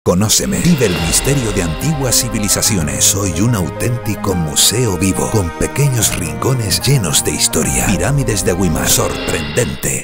Conóceme, vive el misterio de antiguas civilizaciones. Soy un auténtico museo vivo, con pequeños rincones llenos de historia. Pirámides de Güímar, sorprendente.